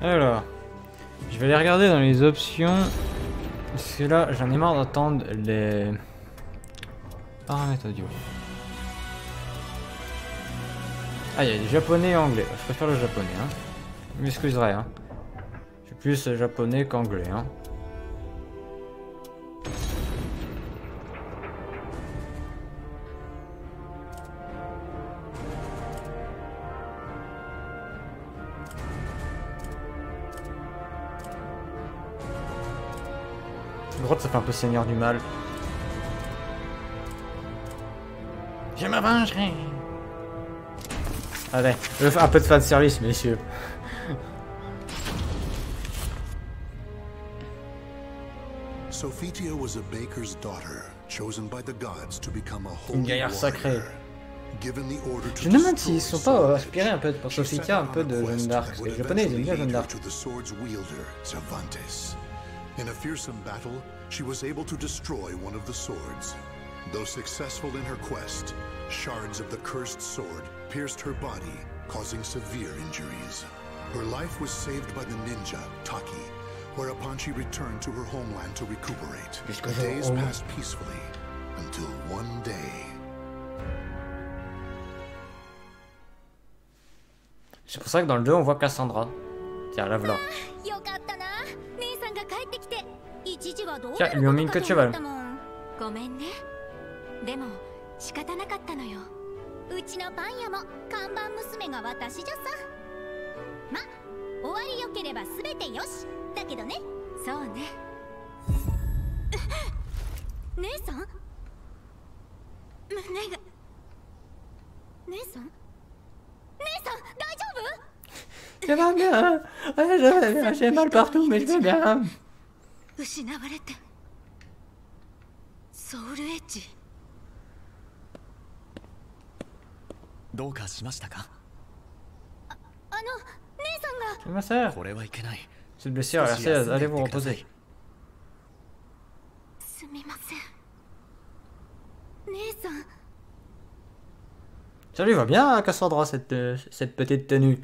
Alors, je vais aller regarder dans les options. Parce que là, j'en ai marre d'entendre les paramètres audio. Ah, il y a des japonais et anglais. Je préfère le japonais, hein. Je m'excuserai, hein. Je suis plus japonais qu'anglais, hein. Droite, ça fait un peu Seigneur du Mal. Je me vengerai. Allez, je vais faire un peu de fanservice, messieurs. Sophitia was a baker's daughter, chosen by the gods to become a Une holy guerrière sacrée. warrior. Given the order to Je me demande destroy s'ils sont pas Soul, inspirés un peu pour she set Sophitia, un out peu on a de Jeanne quest d'Arc. that Parce would que les japonais, ils aiment bien eventually Jeanne lead her d'Arc. to the sword's wielder, Cervantes. In a fearsome battle, she was able to destroy one of the swords. Though successful in her quest, shards of the cursed sword pierced her body, causing severe injuries. Her life was saved by the ninja, Taki, whereupon she returned to her homeland to recuperate. The days passed peacefully, until one day... C'est pour ça que dans le 2, on voit Cassandra. Tiens, la voilà. Tiens, ils lui ont mis une queue de cheval. ごめんね。でも仕方なかったのよ。うちのパン屋も看板娘が私じゃさ。ま、終わりよければすべてよし。だけどね。そうね。姉さん？胸が。姉さん？姉さん、大丈夫？ Je vais bien. Ouais, j'ai mal partout, mais je vais bien. 失われて。ソウルエッジ。 どうかしましたか？ C'est ma sœur. これはいけない。 Cette blessure a l'air sérieuse. Allez vous reposer. すみません。姉さん。 Ça lui va bien à Cassandra, cette petite tenue.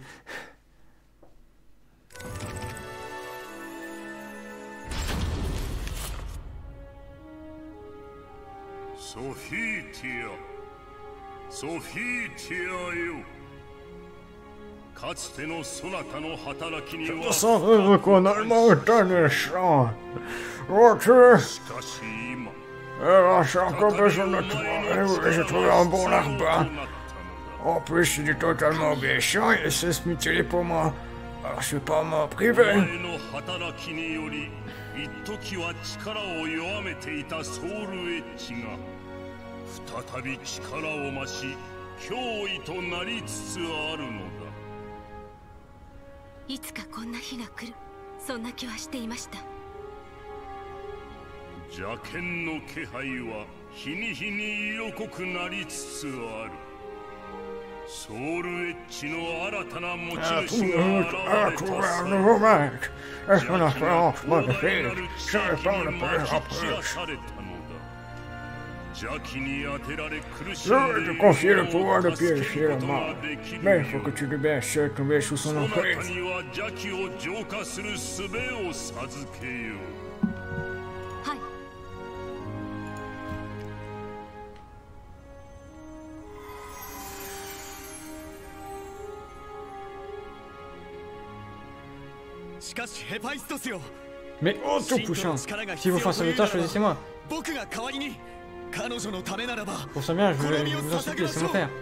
Sophitia, Sophitia yo. Katsuté no sonata no hataraki ni wa Allemand méchant. Ok. shikashi ima. J'ai encore besoin de toi. J'ai trouvé un bon larbin. En plus, il est totalement méchant et sait se mutiler pour moi. Alors je vais pas m'en priver. の働きにより一時は力を弱めていたソウルエッジが再び力を増し脅威となりつつあるのだ。 いつかこんな日が来る。そんな気はしていました。 邪剣の気配は日に日に色濃くなりつつある。ソウルエッジの新たな持ち主が現れた際、邪剣は広大なる地域にまき散らされたのだ。邪気に当てられ苦しんでいる者を助けることができるよう、 Mais il faut que tu libères tomber sous son そなた emprise. には邪気を浄化する術を授けよう。 はい。 しかしヘパイストスよ。 Mais oh, tout puissant. Si vous faites un sauvetage, choisissez-moi. 僕が代わりに彼女のためならば Pour son bien, je vous en supplie, laissez-moi faire.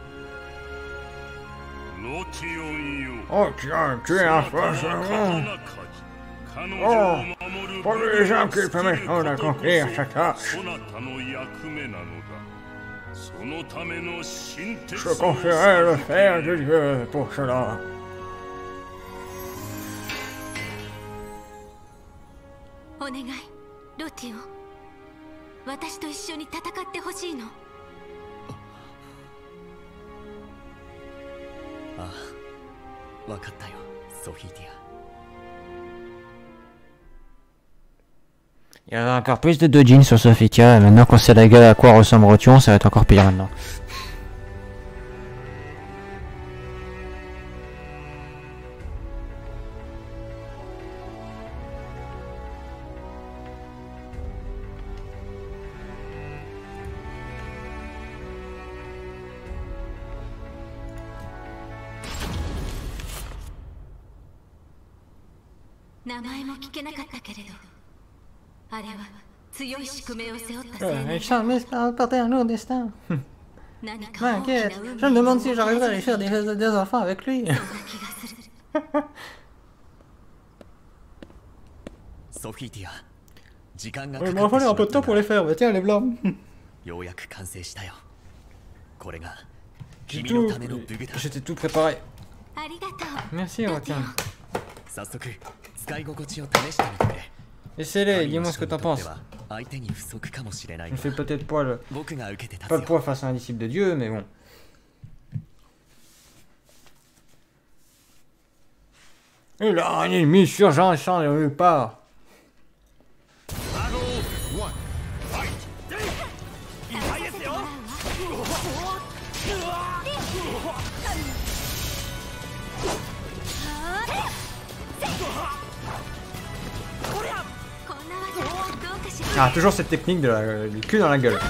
ロティオンよ。 Oh tiens, tu es un forceron. 彼女を守る Pour les gens qui permettent d'accomplir cette tâche, そなたの役目なのだ。そのための新鉄 je confierai le fer de Dieu pour cela. お願い、ロティオ。私と一緒に戦ってほしいの。 ああ、わかったよ、ソフィティア。 Il y avait encore plus de dojins sur Sophitia, et maintenant qu'on sait la gueule à quoi ressemble Rotion, ça va être encore pire maintenant. 名前も聞けなかったけれど、あれは強い宿命を背負った青年。 Charles portait un lourd destin. 何か大きな M'inquiète, 運命 je me demande si j'arriverai à aller faire des enfants avec lui. そんな気がする。 ソフィティア、時間が Il か m'en かって fallait し un peu ま de った temps pour les faire, bah tiens les blancs. ようやく完成したよ。これが J'ai 君の tout, ための武具だ。 j'étais tout préparé. ありがとう。 Merci, ロティ Rotian. 早速使い心地を試してみてくれ。 Essaie-les, dis-moi ce que t'en 神の人にと penses. っては相手に不足かもしれない Je が fais peut-être pas 僕が受けて立つ le よ。 poids face à un disciple de Dieu, mais bon. Il a un ennemi surgissant de nulle part. Ah, toujours cette technique de du cul dans la gueule.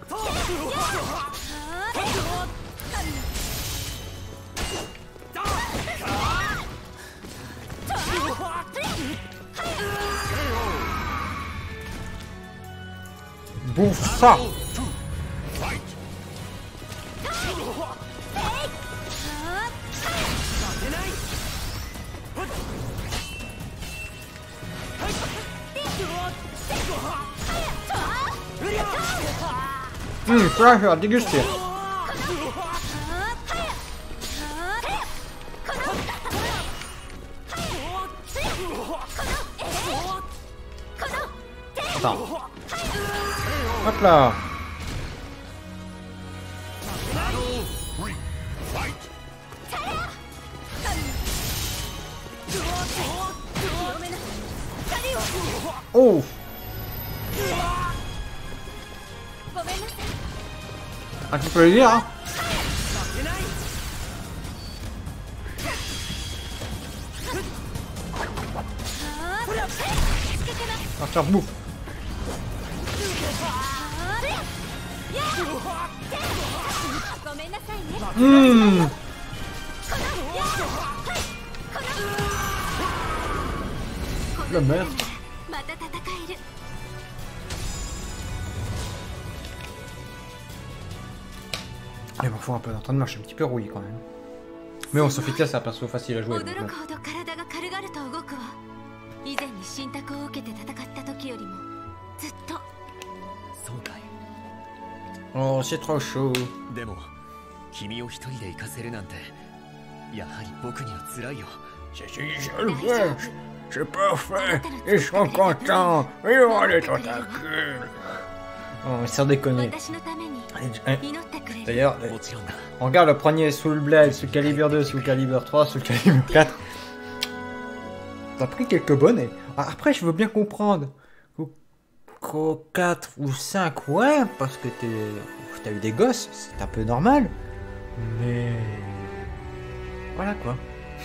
Bouffe ça! Ça, je vais déguster. Attends. Hop là. Oh. Ah, tu peux le dire, hein? On va faire bouffe. Mmh. La merde. Il m'en faut un peu d'entraînement, je suis un petit peu rouillé quand même. Mais bon, Sophitia, c'est un perso facile à jouer. Donc, 驚くほど体が軽々と動くわ。以前に信託を受けて戦った時よりもずっと。 そうかい。 Oh, c'est trop chaud. でも君を一人で行かせるなんてやはり僕には辛いよ。 Si je le fais, c'est parfait, ils seront contents, ils auront les tentacules. Oh, sans déconner. 私のために祈ってくれる。 D'ailleurs, もちろんだ。 on regarde le poignet sous le bled, sous le calibre 2, sous le calibre 3, sous le calibre 4. T'as pris quelques bonnets. Ah, après, je veux bien comprendre. Qu'au 4 ou 5, ouais, parce que t'as eu des gosses, c'est un peu normal. Mais... voilà quoi.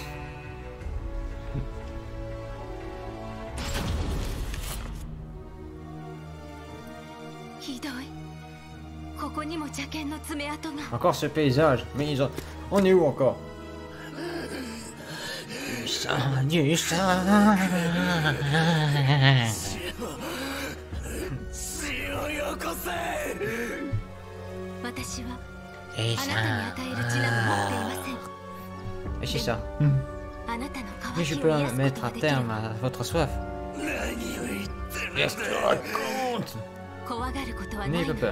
Encore ce paysage, mais ils ont... On est où encore? Du sang. 私はあなたに与える血など持っていません。 Et c'est ça. あなたの Mais 渇 je き peux を癒すこ mettre とが à できる。 terme à votre soif. Qu'est-ce que tu racontes? 怖がることはな N'ayez い pas の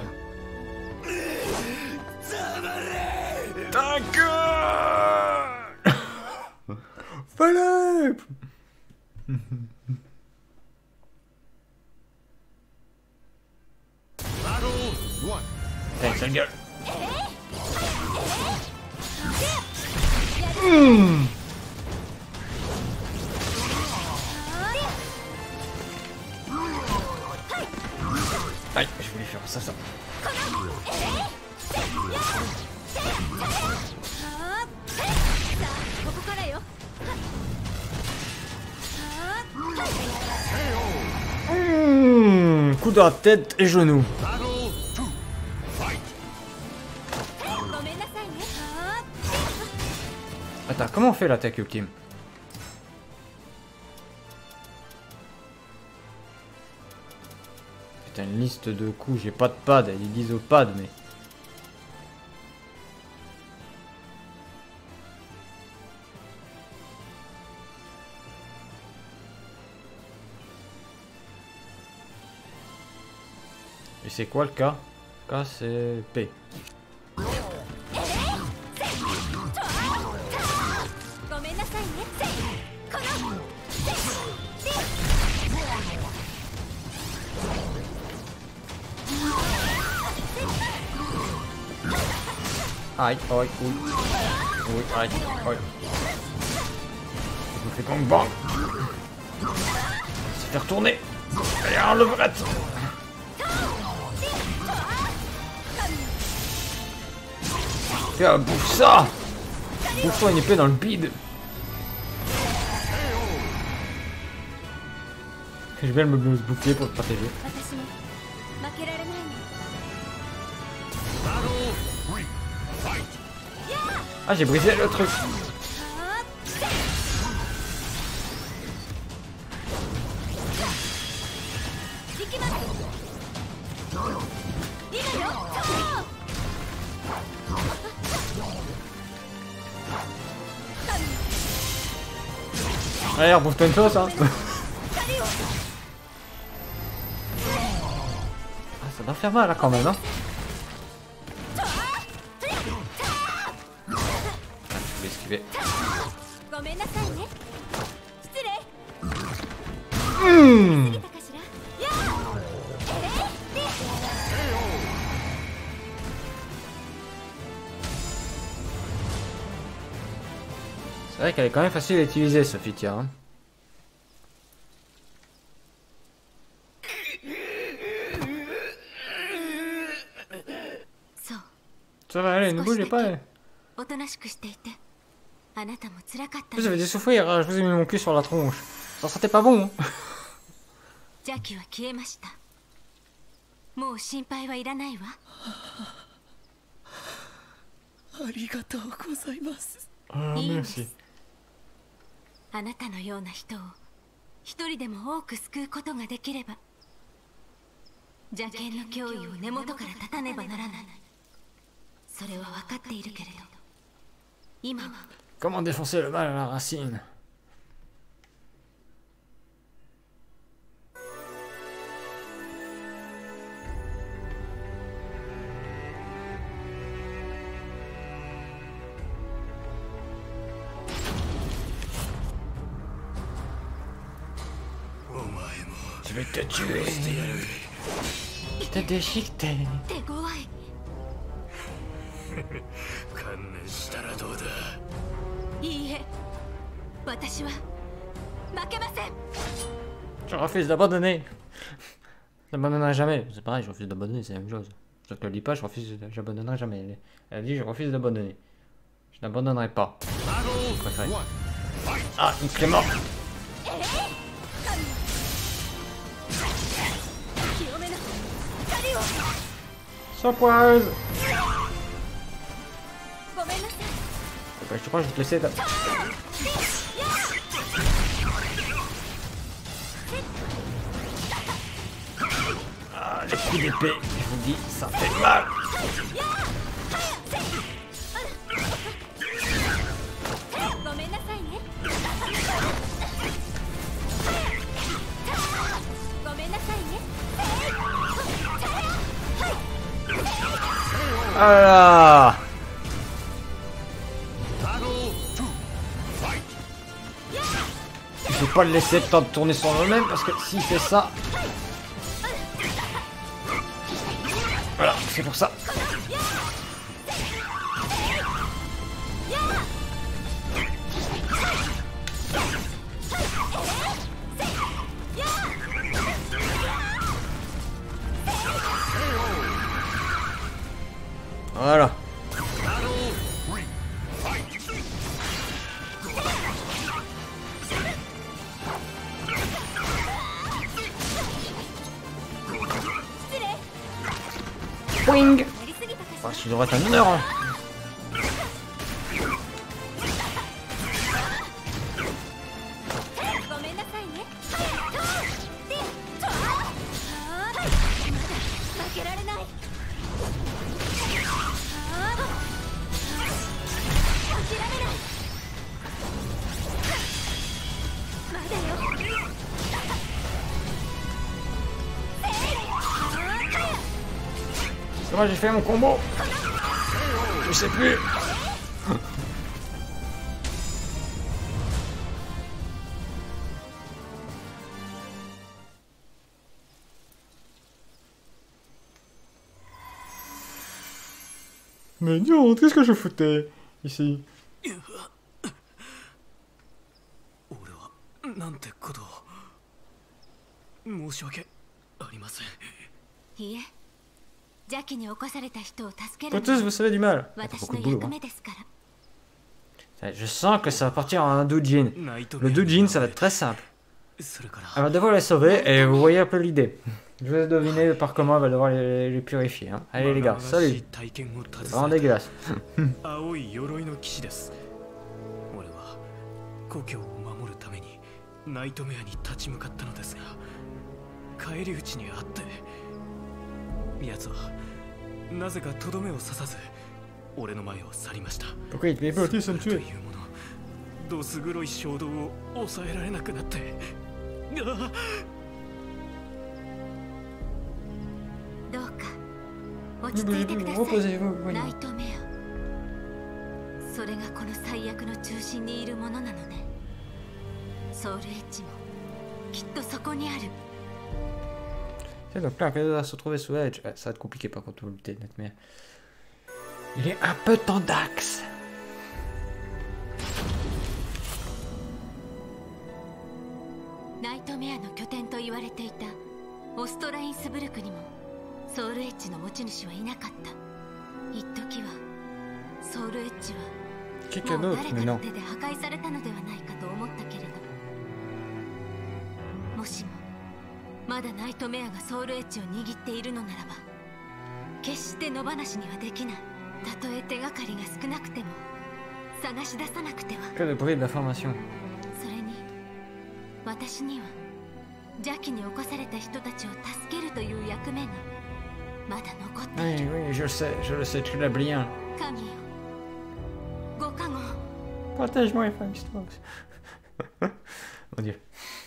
peur. よ。 Ta gueule! Philippe! Allez, sale gueule. Allez, je voulais faire ça. ここからよ。 Coup de la tête et genou. ごめんなさいね。 Attends, comment on fait l'attaque ultime? T'as une liste de coups, j'ai pas de pad, ils disent au pad, mais... Et c'est quoi le K? K c'est P. Aïe, aïe, oui. Oui, aïe, aïe. Je me fais comme bang. Se faire tourner. Allez, un levrette. Tiens, bouffe ça. Bouffe-toi une épée dans le bide. Je vais me bouclier pour te protéger. Ah, j'ai brisé le truc. Allez, bouffe-toi une sauce, hein. Ah, ça doit faire mal, là, quand même, hein. Esquiver. C'est vrai qu'elle est quand même facile à utiliser, Sophia. Hein. Ça va aller, ne bougez pas. Vous avez dû souffrir, je vous ai mis mon cul sur la tronche. Ça sentait pas bon. Hein. Ah, merci. あなたのような人を一人でも多く救うことができれば邪剣の脅威を根元から断たねばならない。それは分かっているけれど今は Comment défoncer le mal à la racine? Je vais te tuer. Je t'ai déchiqueté. 手強い。 観念したらどうだ。 いいえ、私は負けません。 Je refuse d'abandonner. J'abandonnerai jamais. C'est pareil, je refuse d'abandonner, c'est la même chose. Je te le dis pas, j'abandonnerai jamais. Elle dit je refuse d'abandonner. Je n'abandonnerai pas. Je préfère. Ah, il est mort. Surprise! Je crois que je vais te laisser. Ah, les coups d'épée, je vous dis, ça fait mal. Ah là! Je vais pas le laisser le temps de tourner sur lui-même parce que s'il fait ça... Voilà, c'est pour ça. Voilà. Wing. Ah, ça devrait être un honneur. Hein. Comment j'ai fait mon combo? Je sais plus. Mais non, qu'est-ce que je foutais ici? 俺はなんてことを申し訳ありません。 いえ、邪気に起こされた人を助ける Pour tous, vous savez du mal. 私 Beaucoup の de boulot. 役 Hein. 目ですから。 Je sens que ça va partir en un doujin. Le doujin, ça va être très simple. それから Elle va devoir les sauver et vous voyez un peu l'idée. Je vais deviner par comment elle va devoir les purifier. Hein. Allez les gars, salut. C'est vraiment dégueulasse. 青い鎧の騎士です。俺は故郷を守るためにナイトメアに立ち向かったのですが、返り討ちにあって奴はなぜかとどめを刺さず俺の前を去りました。 Pourquoi il te met pas aussi, ça me とい tue. うもの、どす黒い衝動を抑えられなくなって、 どうか落ち着いてください。 Reposez-vous. ナイトメア、それがこの最悪の中心にいるものなのね。ソウルエッジもきっとそこにある。 Donc là, elle va se retrouver sous Edge. Ouais, ça va être compliqué par contre, vous lutter, net, mais... Il est un peu tendax. ナイトメアの拠点と言われていたオストラインスブルクにもソウルエッジの持ち主はいなかった。一時はソウルエッジは Quelqu'un もう d'autre, 誰 mais かの non. 手で破壊されたのではないかと思ったけれど、もしもまだナイトメアがソウルエッジを握っているのならば、決して野放しにはできない。たとえ手がかりが少なくても探し出さなくては。 Que de bruit d'information. それに私には邪気に侵された人たちを助けるという役目がまだ残ってい Oui, る。 oui, je le sais, tu l'as bien. 神よ、ご加護。 Protège-moi, Hephaïstos. Mon dieu.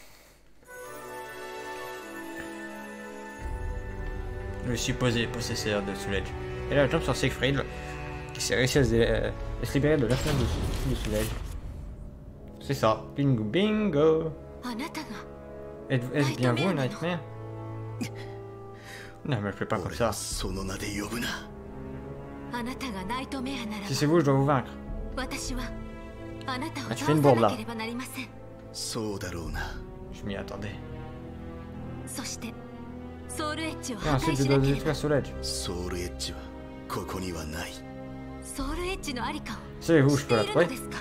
Le supposé possesseur de Soulage. Et là, je tombe sur Siegfried, qui s'est réussi à se libérer de l'influence de Soulage. C'est ça. Bingo, bingo. あなたが Êtes-vous bien vous, Nightmare? Non, mais je fais pas comme 俺 ça. はその名で呼ぶな。 あなたがナイトメアなら Si c'est vous, je dois vous vaincre. 私はあなたを Ah, 倒 tu fais une さ bourde な là. ければなりません。 そうだろうな。 Je m'y attendais. そしてソウルエッジを Et 破壊 ensuite, je し dois なければ détruire Soulage. ソウルエッジはここにはない。 ソウルエッジのありかを Savez-vous où 知 je って peux い la るの trouver? ですか。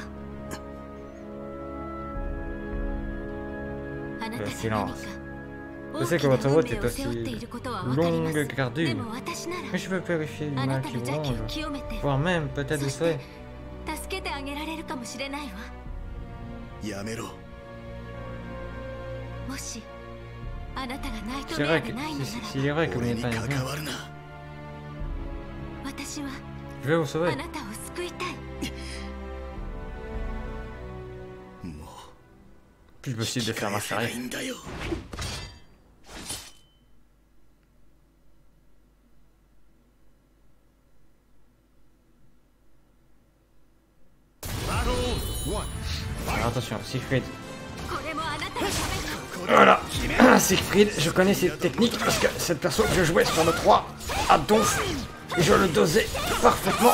あなた Le が silence. 何か Je sais que votre route est aussi longue qu'ardue, でも私なら mais je peux vérifier du あな mal た qui の vous 邪気を ronge, 清めて voire même peut-être そ vous して sauver. 助けてあげられるかもしれないわ。 やめろ。 もしあなたがナイト C'est メア vrai で que ないのな s'il est ら vrai que vous 俺 n'êtes に pas 関 un わるな。 私は je vais vous あ sauver. なたを救いたい。 も Puis je う décide de faire 返せ marche ない arrière. んだよ。 Alors attention, Siegfried. これもあなたのために。 Voilà, Siegfried, je connais ses techniques parce que cette perso que je jouais sur le 3 à donf et je le dosais parfaitement.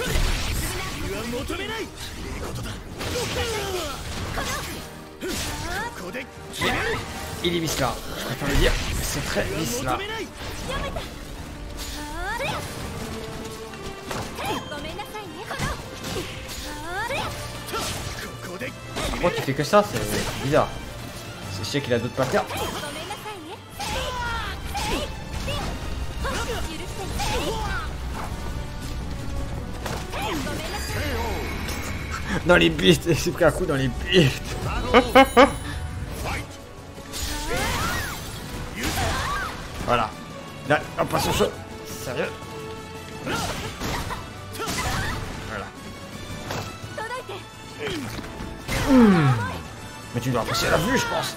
Il est lisse là, je préfère le dire, c'est très lisse là. ごめんなさいね。 Pourquoi tu fais que ça? C'est bizarre. C'est chier qu'il a d'autres patterns. ごめんなさいね。許して。ごめんなさい。 Dans les bites, il s'est pris un coup dans les bites. Voilà. Là, on passe au chaud. Sérieux? Voilà. Mais tu dois apprécier la vue, je pense.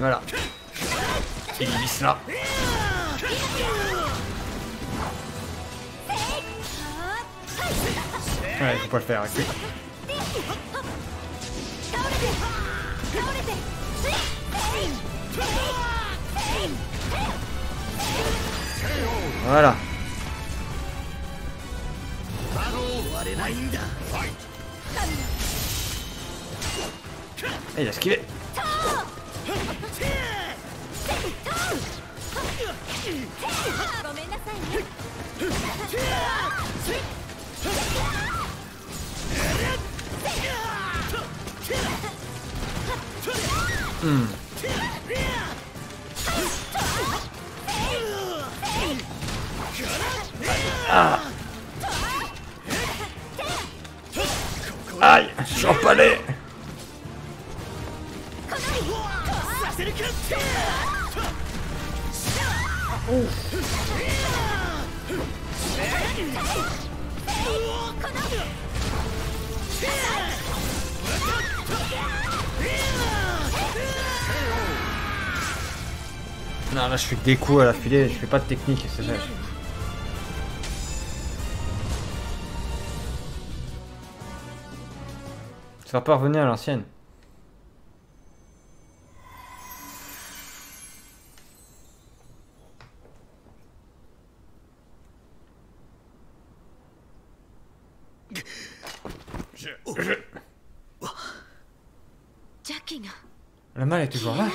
Voilà. Il glisse là. Ouais, faut pas le faire, ok. Voilà. Et il a esquivé. Ah. Aïe, je suis empalé. Non, là je fais que des coups à la filée, je fais pas de technique, c'est vrai. Ça va pas revenir à l'ancienne. La malle est toujours là.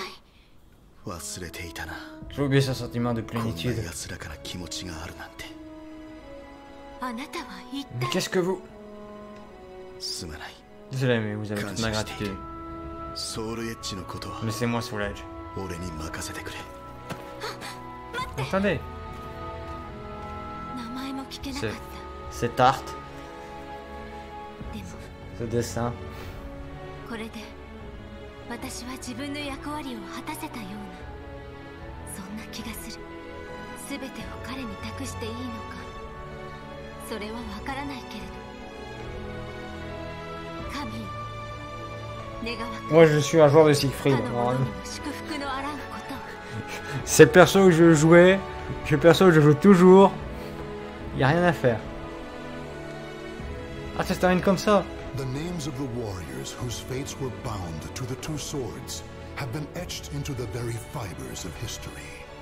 J'ai oublié ce sentiment de plénitude. Mais qu'est-ce que vous... Désolé, mais vous avez toute ma gratitude. Laissez-moi sur l'edge. Attendez. Cette art. Ce dessin. Moi je suis un joueur de Siegfried. C'est le perso que je jouais, c'est le perso que je joue toujours. Y a rien à faire. Ah, ça se termine comme ça. The names of the warriors whose fates were bound to the two swords have been etched into the very fibers of history.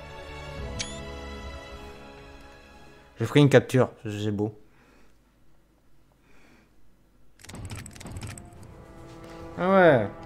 Je ferai une capture, c'est beau. Ah ouais.